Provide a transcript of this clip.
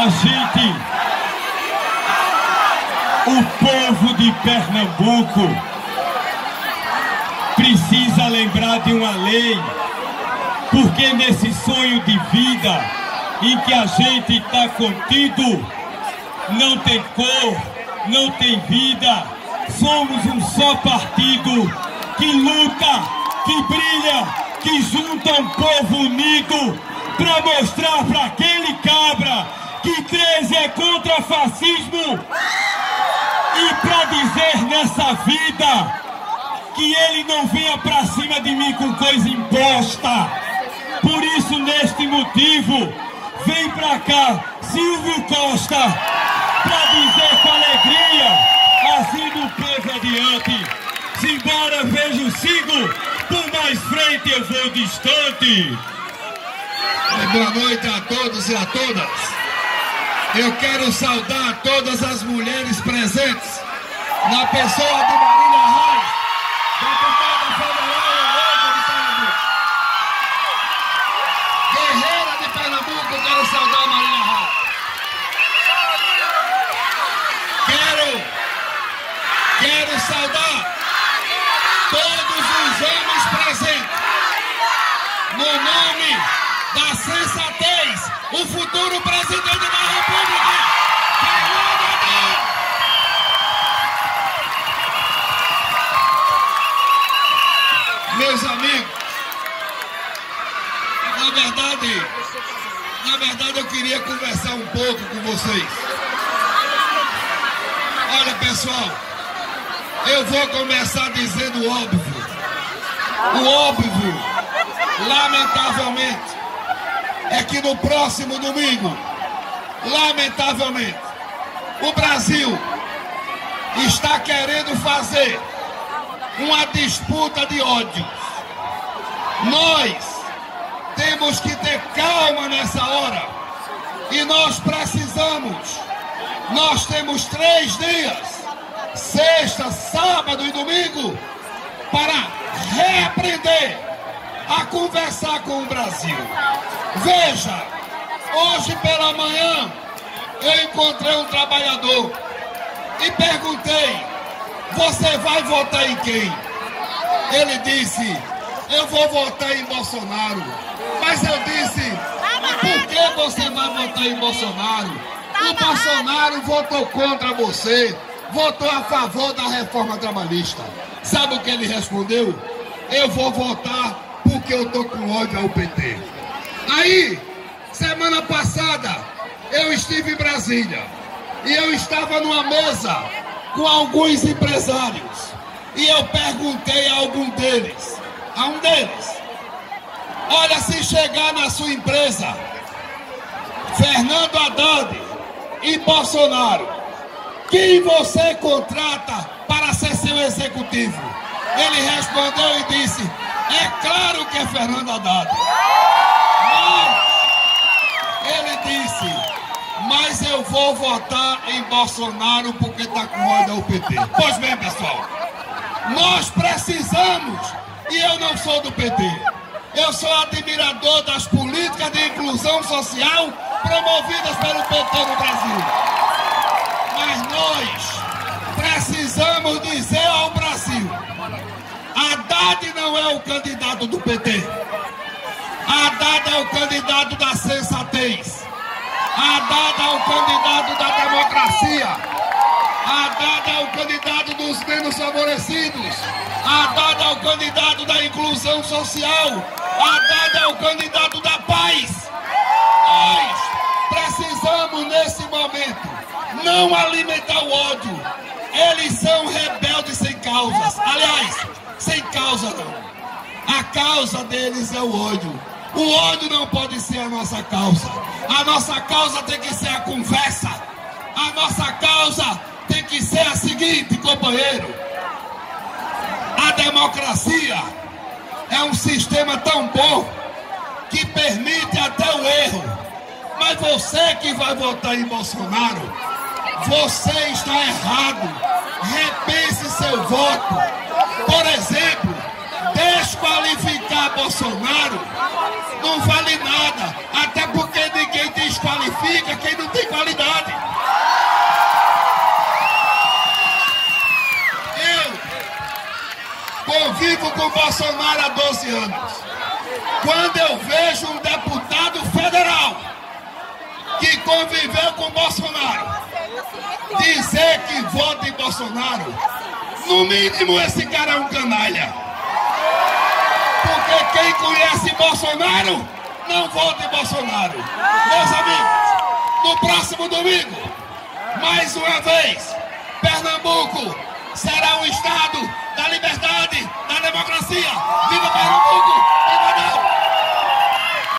A gente, o povo de Pernambuco, precisa lembrar de uma lei, porque nesse sonho de vida em que a gente está contido, não tem cor, não tem vida, somos um só partido que luta, que brilha, que junta um povo unido para mostrar para aquele cabra que 13 é contra fascismo e para dizer nessa vida que ele não venha pra cima de mim com coisa imposta. Por isso, neste motivo, vem pra cá Silvio Costa pra dizer com alegria, assim do povo adiante. Simbora, vejo, sigo, por mais frente eu vou distante. Boa noite a todos e a todas. Eu quero saudar todas as mulheres presentes na pessoa de Marília Reis, deputada federal eleita de Pernambuco. Guerreira de Pernambuco, eu quero saudar a Marília Reis. Quero saudar todos os homens presentes. No nome da sensatez, o futuro presidente da República, Fernando Haddad. Meus amigos, na verdade eu queria conversar um pouco com vocês. Olha, pessoal, eu vou começar dizendo o óbvio. O óbvio, lamentavelmente, é que no próximo domingo, lamentavelmente, o Brasil está querendo fazer uma disputa de ódios. Nós temos que ter calma nessa hora e nós temos 3 dias, sexta, sábado e domingo, para reaprender a conversar com o Brasil. Veja, hoje pela manhã eu encontrei um trabalhador e perguntei: você vai votar em quem? Ele disse: eu vou votar em Bolsonaro. Mas eu disse: por que você vai votar em Bolsonaro? O Bolsonaro votou contra você, votou a favor da reforma trabalhista. Sabe o que ele respondeu? Eu vou votar porque eu tô com ódio ao PT. Aí, semana passada, eu estive em Brasília e eu estava numa mesa com alguns empresários e eu perguntei a um deles, olha, se chegar na sua empresa Fernando Haddad e Bolsonaro, quem você contrata para ser seu executivo? Ele respondeu e disse: é claro que é Fernando Haddad. Ele disse: mas eu vou votar em Bolsonaro porque está com ódio ao PT. Pois bem, pessoal, nós precisamos, e eu não sou do PT, eu sou admirador das políticas de inclusão social promovidas pelo PT no Brasil. Mas nós precisamos dizer ao Brasil: Haddad não é o candidato do PT. Haddad é o candidato da sensatez. Haddad é o candidato da democracia. Haddad é o candidato dos menos favorecidos. Haddad é o candidato da inclusão social. Haddad é o candidato da paz. Nós precisamos, nesse momento, não alimentar o ódio. Eles são rebeldes sem causas. Aliás, sem causa não. A causa deles é o ódio. O ódio não pode ser a nossa causa. A nossa causa tem que ser a conversa. A nossa causa tem que ser a seguinte, companheiro: a democracia é um sistema tão bom que permite até o erro. Mas você que vai votar em Bolsonaro, você está errado. Repense seu voto. Por exemplo, desqualificar Bolsonaro não vale nada, até porque ninguém desqualifica quem não tem qualidade. Eu convivo com Bolsonaro há 12 anos. Quando eu vejo um deputado federal que conviveu com Bolsonaro dizer que vota em Bolsonaro, no mínimo esse cara é um canalha. Porque quem conhece Bolsonaro não vota em Bolsonaro. Meus amigos, no próximo domingo, mais uma vez, Pernambuco será um estado da liberdade, da democracia. Viva Pernambuco!